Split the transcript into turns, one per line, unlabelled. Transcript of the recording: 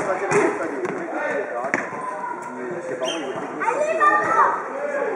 pas intéressé, pas de mec qui est réparateur. Ses parents, ils veulent plus de